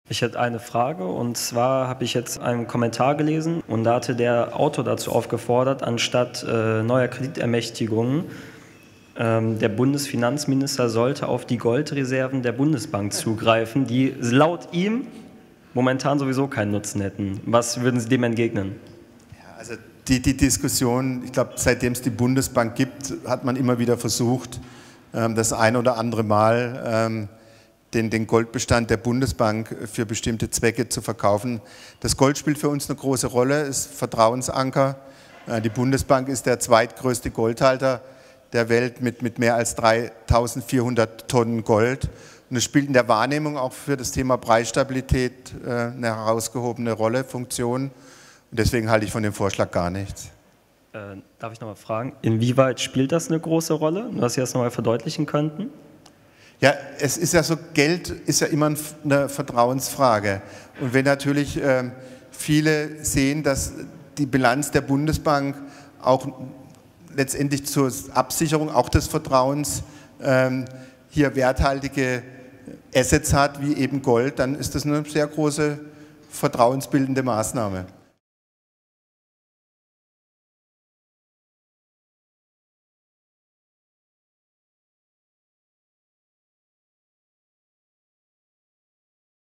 Ich hätte eine Frage, und zwar habe ich jetzt einen Kommentar gelesen und da hatte der Autor dazu aufgefordert, anstatt neuer Kreditermächtigungen, der Bundesfinanzminister sollte auf die Goldreserven der Bundesbank zugreifen, die laut ihm momentan sowieso keinen Nutzen hätten. Was würden Sie dem entgegnen? Ja, also die Diskussion, ich glaube, seitdem es die Bundesbank gibt, hat man immer wieder versucht, das ein oder andere Mal den Goldbestand der Bundesbank für bestimmte Zwecke zu verkaufen. Das Gold spielt für uns eine große Rolle, ist Vertrauensanker. Die Bundesbank ist der zweitgrößte Goldhalter der Welt mit mehr als 3.400 Tonnen Gold. Und es spielt in der Wahrnehmung auch für das Thema Preisstabilität eine herausgehobene Rolle, Funktion. Und deswegen halte ich von dem Vorschlag gar nichts. Darf ich nochmal fragen, inwieweit spielt das eine große Rolle, was Sie das nochmal verdeutlichen könnten? Ja, es ist ja so, Geld ist ja immer eine Vertrauensfrage. Und wenn natürlich viele sehen, dass die Bilanz der Bundesbank auch letztendlich zur Absicherung auch des Vertrauens hier werthaltige Assets hat, wie eben Gold, dann ist das eine sehr große vertrauensbildende Maßnahme.